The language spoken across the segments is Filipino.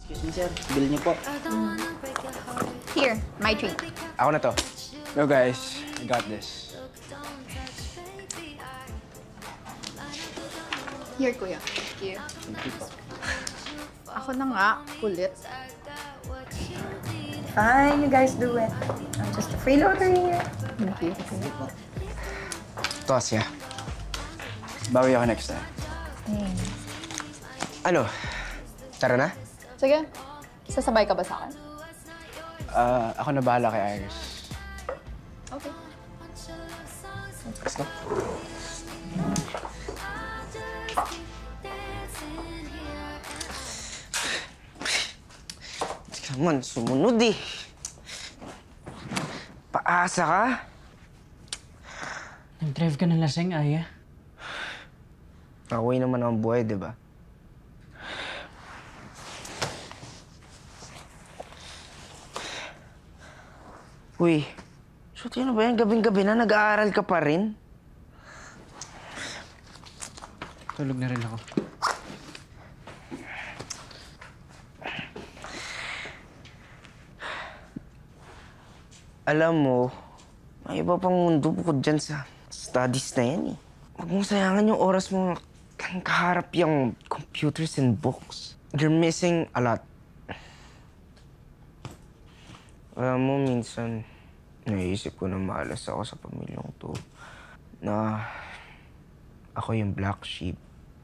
Excuse me, sir. Bill niyo po. Here, my treat. Ako na to. No, guys. I got this. Here, kuya. Thank you. Thank you po. Ako na nga, kulit. Fine, you guys do it. I'm just a freeloader here. Thank you. To, Asya. Bawi ako next time. Ano? Tara na? Sige, sasabay ka ba sa akin? Ako na bahala kay Iris. Okay. Let's go. Naman, sumunod eh. Paasa ka? Nag-drive ka ng lasing, Aya. Away naman ang buhay, di ba? Uy, so ano ba yan? Gabing-gabi na, nag-aaral ka pa rin? Tulog na rin ako. Alam mo, may iba pang mundo bukod dyan sa studies na yan eh. Huwag mong sayangan yung oras mo kaharap yung computers and books. You're missing a lot. Alam mo, minsan, naisip ko na malas ako sa pamilyang to. Na ako yung black sheep.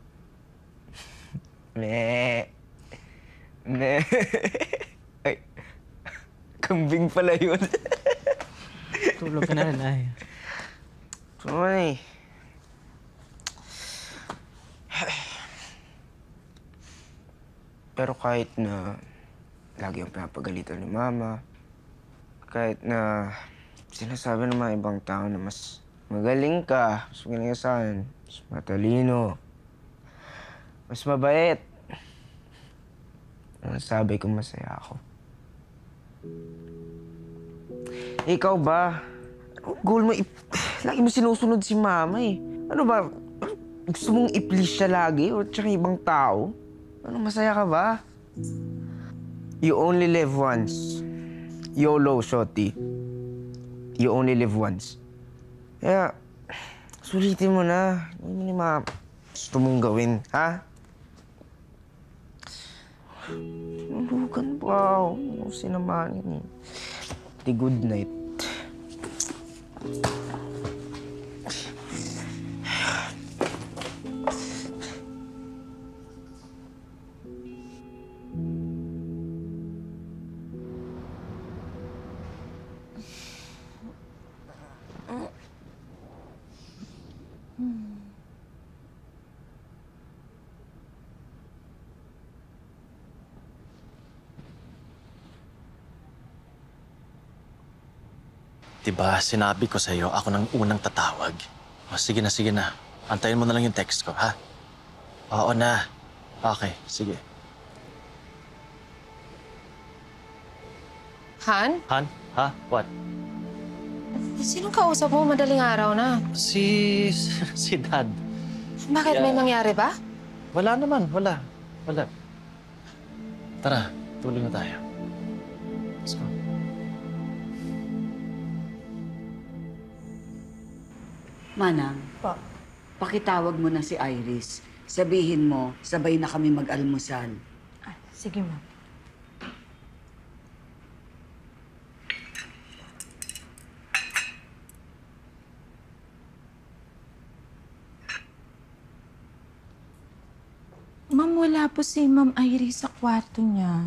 Meh. Meh. Ay, kambing pala yun. Tulog ka na rin, Aya. Ito naman eh. Pero kahit na lagi ang pinapagalitan ni Mama, kahit na sinasabi ng mga ibang tao na mas magaling ka, mas magaling ka sa akin, mas matalino, mas mabait, ang sabi ko masaya ako. Ikaw ba? Anong goal mo? Lagi mo sinusunod si Mama eh. Ano ba? Gusto mong i-please siya lagi o tsaka ibang tao? Ano, masaya ka ba? You only live once. YOLO, Shorty. You only live once. Kaya, sulitin mo na. Ano mo yung mga gusto mong gawin, ha? Nulugan pa. Ano sinamanin eh. Di good night. Diba, sinabi ko sa'yo, ako nang unang tatawag. O, sige na. Antayin mo na lang yung text ko, ha? Oo na. Okay, sige. Han? Han? Ha? What? Sinong kausap mo madaling araw na? Si Dad. Bakit may nangyari ba? Wala naman, wala. Tara, tulog na tayo. Let's go. Manang, pakitawag mo na si Iris. Sabihin mo, sabay na kami mag-almusal. Sige, ma'am. Ma'am, wala po si Ma'am Iris sa kwarto niya.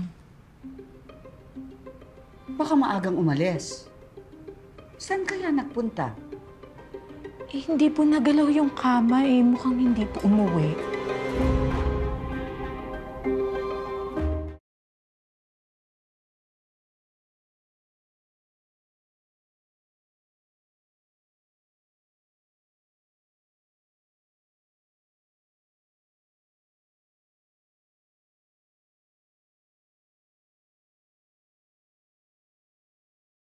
Baka maagang umalis. Saan kaya nagpunta? Eh, hindi po nagalaw yung kama eh. Mukhang hindi po umuwi.